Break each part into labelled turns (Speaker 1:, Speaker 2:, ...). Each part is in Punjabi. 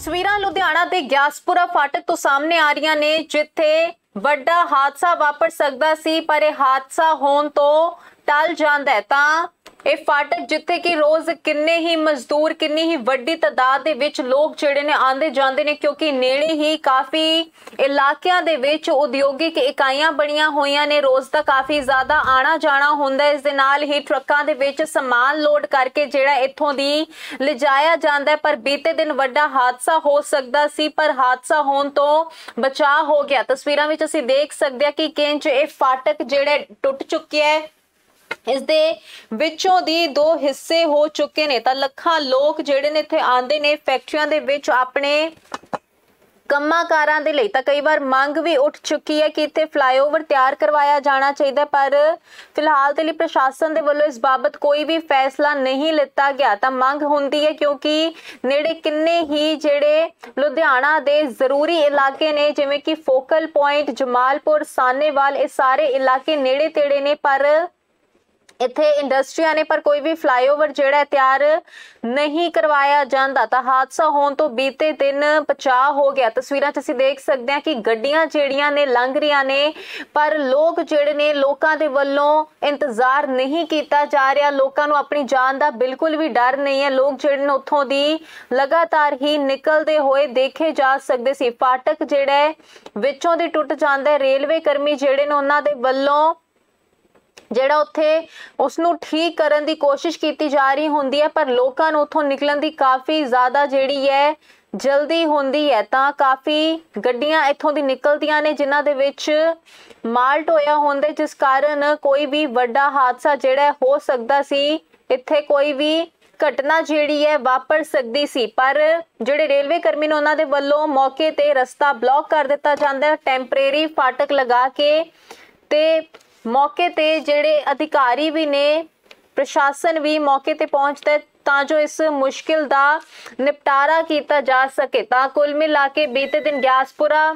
Speaker 1: ਤਸਵੀਰਾਂ ਲੁਧਿਆਣਾ ਦੇ ਗਿਆਸਪੁਰਾ ਫਾਟਕ ਤੋਂ ਸਾਹਮਣੇ ਆ ਰਹੀਆਂ ਨੇ, ਜਿੱਥੇ ਵੱਡਾ ਹਾਦਸਾ ਵਾਪਰ ਸਕਦਾ ਸੀ ਪਰ ਇਹ ਹਾਦਸਾ ਹੋਣ ਤੋਂ ਟਲ ਜਾਂਦਾ ਹੈ। ਤਾਂ ਇਹ ਫਾਟਕ ਜਿੱਥੇ ਕਿ ਰੋਜ਼ ਕਿੰਨੇ ਹੀ ਮਜ਼ਦੂਰ, ਕਿੰਨੀ ਹੀ ਵੱਡੀ ਤਾਦਾਦ ਦੇ ਵਿੱਚ ਲੋਕ ਜਿਹੜੇ ਨੇ ਆਂਦੇ ਜਾਂਦੇ ਨੇ, ਕਿਉਂਕਿ ਨੇੜੇ ਹੀ ਕਾਫੀ ਇਲਾਕਿਆਂ ਦੇ ਵਿੱਚ ਉਦਯੋਗਿਕ ਇਕਾਈਆਂ ਬਣੀਆਂ ਹੋਈਆਂ ਨੇ। ਰੋਜ਼ ਦਾ ਕਾਫੀ ਜ਼ਿਆਦਾ ਆਣਾ ਜਾਣਾ ਹੁੰਦਾ। ਇਸ ਦੇ ਨਾਲ ਹੀ ਟਰੱਕਾਂ ਦੇ ਵਿੱਚ ਸਮਾਨ ਲੋਡ ਕਰਕੇ ਜਿਹੜਾ ਇੱਥੋਂ ਦੀ ਲਿਜਾਇਆ ਜਾਂਦਾ, ਪਰ ਬੀਤੇ ਦਿਨ ਵੱਡਾ ਹਾਦਸਾ ਹੋ ਸਕਦਾ ਸੀ ਪਰ ਹਾਦਸਾ ਹੋਣ ਤੋਂ ਬਚਾਅ ਹੋ ਗਿਆ। ਤਸਵੀਰਾਂ ਵਿੱਚ ਅਸੀਂ ਦੇਖ ਸਕਦੇ ਹਾਂ ਕਿ ਕਿੰਜ ਇਹ ਫਾਟਕ ਜਿਹੜਾ ਟੁੱਟ ਚੁੱਕਿਆ ਹੈ। ਇਸ ਦੇ ਵਿੱਚੋਂ ਦੀ ਦੋ ਹਿੱਸੇ ਹੋ ਚੁੱਕੇ ਨੇ। ਤਾਂ ਲੱਖਾਂ ਲੋਕ ਜਿਹੜੇ ਨੇ ਇੱਥੇ ਆਉਂਦੇ ਨੇ ਫੈਕਟਰੀਆਂ ਦੇ ਵਿੱਚ ਆਪਣੇ ਕੰਮਾਂ ਕਾਰਾਂ ਦੇ ਲਈ। ਤਾਂ ਕਈ ਵਾਰ ਮੰਗ ਵੀ ਉੱਠ ਚੁੱਕੀ ਹੈ ਕਿ ਇੱਥੇ ਫਲਾਈਓਵਰ ਤਿਆਰ ਕਰਵਾਇਆ ਜਾਣਾ ਚਾਹੀਦਾ, ਪਰ ਫਿਲਹਾਲ ਦੇ ਲਈ ਪ੍ਰਸ਼ਾਸਨ ਦੇ ਵੱਲੋਂ ਇਸ ਬਾਬਤ ਕੋਈ ਵੀ ਫੈਸਲਾ ਨਹੀਂ ਲਿੱਤਾ ਗਿਆ। ਤਾਂ ਮੰਗ ਹੁੰਦੀ ਹੈ ਕਿਉਂਕਿ ਨੇੜੇ ਕਿੰਨੇ ਹੀ ਜਿਹੜੇ ਲੁਧਿਆਣਾ ਦੇ ਜ਼ਰੂਰੀ ਇਲਾਕੇ ਨੇ, ਜਿਵੇਂ ਕਿ ਫੋਕਲ ਪੁਆਇੰਟ, ਜਮਾਲਪੁਰ, ਸਾਨੇਵਾਲ, ਇਹ ਸਾਰੇ ਇਲਾਕੇ ਨੇੜੇ ਤੇੜੇ ਨੇ, ਪਰ ਇੱਥੇ ਇੰਡਸਟਰੀਆਂ ਨੇ, ਪਰ ਕੋਈ ਵੀ ਫਲਾਈਓਵਰ ਜਿਹੜਾ ਤਿਆਰ ਨਹੀਂ ਕਰਵਾਇਆ ਜਾਂਦਾ। ਤਾਂ ਹਾਦਸਾ ਹੋਣ ਤੋਂ ਬੀਤੇ ਦਿਨ ਬਚਾਅ ਹੋ ਗਿਆ। ਤਸਵੀਰਾਂ 'ਚ ਅਸੀਂ ਦੇਖ ਸਕਦੇ ਹਾਂ ਕਿ ਗੱਡੀਆਂ ਜਿਹੜੀਆਂ ਨੇ ਲੰਘ ਰਹੀਆਂ ਨੇ, ਪਰ ਲੋਕ ਜਿਹੜੇ ਨੇ, ਲੋਕਾਂ ਦੇ ਵੱਲੋਂ ਇੰਤਜ਼ਾਰ ਨਹੀਂ ਕੀਤਾ ਜਾ ਰਿਹਾ। ਲੋਕਾਂ ਨੂੰ ਆਪਣੀ ਜਾਨ ਦਾ ਬਿਲਕੁਲ ਵੀ ਡਰ ਨਹੀਂ ਹੈ। ਲੋਕ ਜਿਹੜੇ ਨੇ ਉੱਥੋਂ ਦੀ ਲਗਾਤਾਰ ਹੀ ਨਿਕਲਦੇ ਹੋਏ ਦੇਖੇ ਜਾ ਸਕਦੇ ਸੀ। ਫਾਟਕ ਜਿਹੜਾ ਵਿੱਚੋਂ ਦੀ ਟੁੱਟ ਜਾਂਦਾ। ਰੇਲਵੇ ਕਰਮੀ ਜਿਹੜੇ ਨੇ ਉਹਨਾਂ ਦੇ ਵੱਲੋਂ ਜਿਹੜਾ ਉੱਥੇ ਉਸ ਨੂੰ ਠੀਕ ਕਰਨ ਦੀ ਕੋਸ਼ਿਸ਼ ਕੀਤੀ ਜਾ ਰਹੀ ਹੁੰਦੀ ਹੈ, ਪਰ ਲੋਕਾਂ ਨੂੰ ਉੱਥੋਂ ਨਿਕਲਣ ਦੀ ਕਾਫੀ ਜ਼ਿਆਦਾ ਜਿਹੜੀ ਹੈ ਜਲਦੀ ਹੁੰਦੀ ਹੈ। ਤਾਂ ਕਾਫੀ ਗੱਡੀਆਂ ਇੱਥੋਂ ਦੀ ਨਿਕਲਦੀਆਂ ਨੇ ਜਿਨ੍ਹਾਂ ਦੇ ਵਿੱਚ ਮਾਲ ਢੋਇਆ ਹੁੰਦਾ, ਜਿਸ ਕਾਰਨ ਕੋਈ ਵੀ ਵੱਡਾ ਹਾਦਸਾ ਜਿਹੜਾ ਹੋ ਸਕਦਾ ਸੀ। ਇੱਥੇ ਕੋਈ ਵੀ ਘਟਨਾ ਜਿਹੜੀ ਹੈ ਵਾਪਰ ਸਕਦੀ ਸੀ, ਪਰ ਜਿਹੜੇ ਰੇਲਵੇ ਕਰਮੀ ਨੇ ਉਹਨਾਂ ਦੇ ਵੱਲੋਂ ਮੌਕੇ ਤੇ ਰਸਤਾ ਬਲੌਕ ਕਰ ਦਿੱਤਾ ਜਾਂਦਾ ਹੈ ਟੈਂਪਰੇਰੀ ਫਾਟਕ ਲਗਾ ਕੇ। ਤੇ ਮੌਕੇ ਤੇ ਜਿਹੜੇ ਅਧਿਕਾਰੀ ਵੀ ਨੇ, ਪ੍ਰਸ਼ਾਸਨ ਵੀ ਮੌਕੇ ਤੇ ਪਹੁੰਚਦਾ ਤਾਂ ਜੋ ਇਸ ਮੁਸ਼ਕਿਲ ਦਾ ਨਿਪਟਾਰਾ ਕੀਤਾ ਜਾ ਸਕੇ। ਤਾਂ ਕੁੱਲ ਮਿਲਾ ਕੇ ਬੀਤੇ ਦਿਨ ਗਿਆਸਪੁਰਾ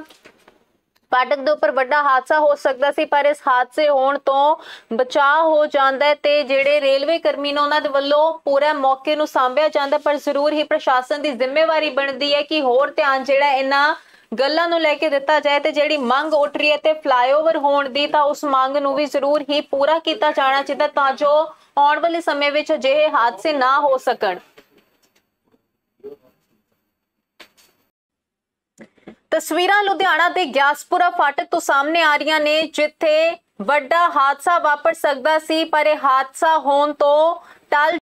Speaker 1: ਫਾਟਕ ਦੇ ਉੱਪਰ ਵੱਡਾ ਹਾਦਸਾ ਹੋ ਸਕਦਾ ਸੀ, ਪਰ ਇਸ ਹਾਦਸੇ ਹੋਣ ਤੋਂ ਬਚਾਅ ਹੋ ਜਾਂਦਾ ਹੈ ਤੇ ਜਿਹੜੇ ਰੇਲਵੇ ਕਰਮੀ ਨੇ ਉਹਨਾਂ ਦੇ ਵੱਲੋਂ ਪੂਰਾ ਮੌਕੇ ਨੂੰ ਸਾਂਭਿਆ ਜਾਂਦਾ। ਪਰ ਜ਼ਰੂਰ ਹੀ ਪ੍ਰਸ਼ਾਸਨ ਦੀ ਜ਼ਿੰਮੇਵਾਰੀ ਬਣਦੀ ਹੈ ਕਿ ਹੋਰ ਧਿਆਨ ਜਿਹੜਾ ਇਹਨਾਂ ਗੱਲਾਂ ਨੂੰ ਲੈ ਕੇ ਦਿੱਤਾ ਜਾਏ ਤੇ ਜਿਹੜੀ ਮੰਗ ਉੱਠ ਰਹੀ ਹੈ ਤੇ ਫਲਾਈਓਵਰ ਹੋਣ ਦੀ, ਤਾਂ ਉਸ ਮੰਗ ਨੂੰ ਵੀ ਜ਼ਰੂਰ ਹੀ ਪੂਰਾ ਕੀਤਾ ਜਾਣਾ ਚਾਹੀਦਾ ਤਾਂ ਜੋ ਆਉਣ ਵਾਲੇ ਸਮੇਂ ਵਿੱਚ ਅਜਿਹੇ ਹਾਦਸੇ ਨਾ ਹੋ ਸਕਣ। ਤਸਵੀਰਾਂ ਲੁਧਿਆਣਾ ਦੇ ਗਿਆਸਪੁਰਾ ਫਾਟਕ ਤੋਂ ਸਾਹਮਣੇ ਆ ਰਹੀਆਂ ਨੇ, ਜਿੱਥੇ ਵੱਡਾ ਹਾਦਸਾ ਵਾਪਰ ਸਕਦਾ ਸੀ ਪਰ ਇਹ ਹਾਦਸਾ ਹੋਣ ਤੋਂ ਟਲ